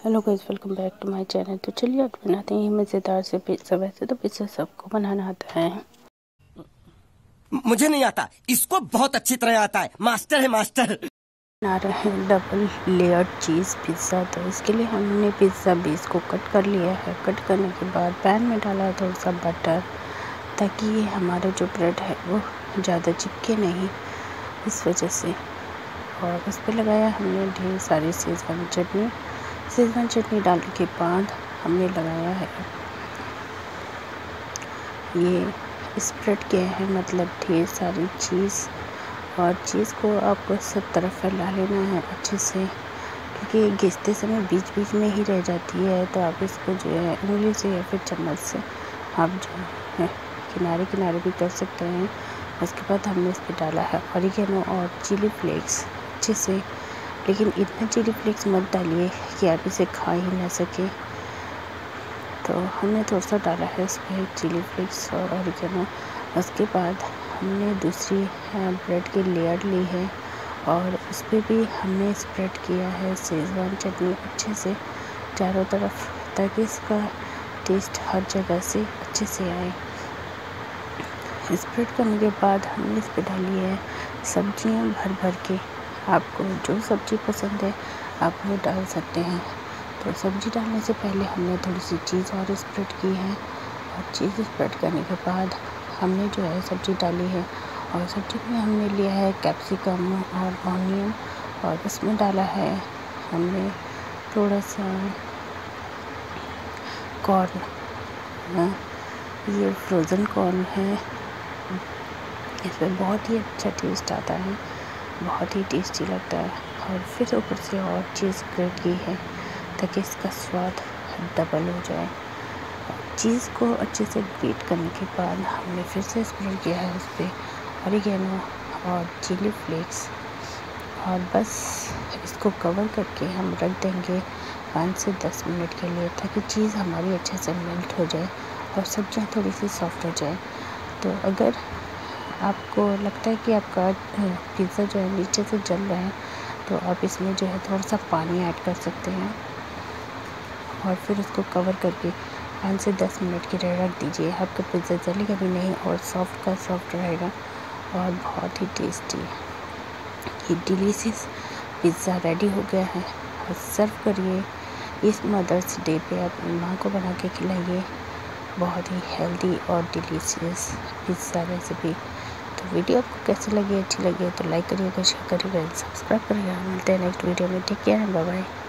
Hello guys, welcome back to my channel. तो चलिए आज बनाते हैं मज़ेदार से पिज़्ज़ा। वैसे तो पिज़्ज़ा सबको बनाना आता है, मुझे नहीं आता, इसको बहुत अच्छी तरह आता है। मास्टर है मास्टर। बना रहे हैं डबल लेयर चीज़ पिज़्ज़ा। तो इसके लिए हमने पिज़्ज़ा बेस को कट कर लिया है। कट करने के बाद पैन में डाला है थोड़ा सा बटर, ताकि ये हमारा जो ब्रेड है वो ज़्यादा चिपके नहीं, इस वजह से। और उस पर लगाया हमने ढेर सारी शेज़वान चटनी। शेज़वान चटनी डालने के बाद हमने लगाया है ये स्प्रेड किया है, मतलब ढेर सारी चीज़। और चीज़ को आपको सब तरफ फैला लेना है अच्छे से, क्योंकि ये घिसते समय बीच बीच में ही रह जाती है। तो आप इसको जो है उंगली से या फिर चम्मच से आप जो है किनारे किनारे भी कर सकते हैं। उसके बाद हमने इस पर डाला है ऑरिगेनो और चिली फ्लेक्स अच्छे से, लेकिन इतना चिली फ्लेक्स मत डालिए कि आप इसे खा ही ना सके। तो हमने थोड़ा सा डाला है इस पर चिली फ्लेक्स और ऑरिगेनो। उसके बाद हमने दूसरी ब्रेड की लेयर ली है और उस पर भी हमने स्प्रेड किया है शेज़वान चटनी अच्छे से चारों तरफ, ताकि इसका टेस्ट हर जगह से अच्छे से आए। स्प्रेड करने के बाद हमने इस पर डाली है सब्जियां भर भर के। आपको जो सब्ज़ी पसंद है आप वो डाल सकते हैं। तो सब्ज़ी डालने से पहले हमने थोड़ी सी चीज़ और स्प्रेड की है, और चीज़ स्प्रेड करने के बाद हमने जो है सब्ज़ी डाली है। और सब्ज़ी में हमने लिया है कैप्सिकम और ऑनियन, और उसमें डाला है हमने थोड़ा सा कॉर्न। ये फ्रोज़न कॉर्न है, इसमें बहुत ही अच्छा टेस्ट आता है, बहुत ही टेस्टी लगता है। और फिर ऊपर से और चीज़ स्प्रेड की है ताकि इसका स्वाद डबल हो जाए। चीज़ को अच्छे से ग्रेट करने के बाद हमने फिर से स्प्रेड किया है उस पर ऑरिगेनो और चिली फ्लेक्स, और बस इसको कवर करके हम रख देंगे 5 से 10 मिनट के लिए, ताकि चीज़ हमारी अच्छे से मेल्ट हो जाए और सब्जियां थोड़ी सी सॉफ्ट हो जाए। तो अगर आपको लगता है कि आपका पिज़्ज़ा जो है नीचे से जल रहा है, तो आप इसमें जो है थोड़ा सा पानी ऐड कर सकते हैं, और फिर उसको कवर करके 5 से 10 मिनट के लिए रख दीजिए। आपका पिज़्ज़ा जलेगा भी नहीं और सॉफ्ट का सॉफ्ट रहेगा, और बहुत ही टेस्टी ये डिलीशियस पिज़्ज़ा रेडी हो गया है। और सर्व करिए। इस मदर्स डे पे अपनी माँ को बना के खिलाइए। बहुत ही हेल्दी और डिलीशियस पिज़्ज़ा रेसिपी। तो वीडियो आपको कैसी लगी, अच्छी लगी तो लाइक करिएगा, शेयर करिएगा, सब्सक्राइब करिएगा। मिलते हैं नेक्स्ट वीडियो में। Take care, bye bye.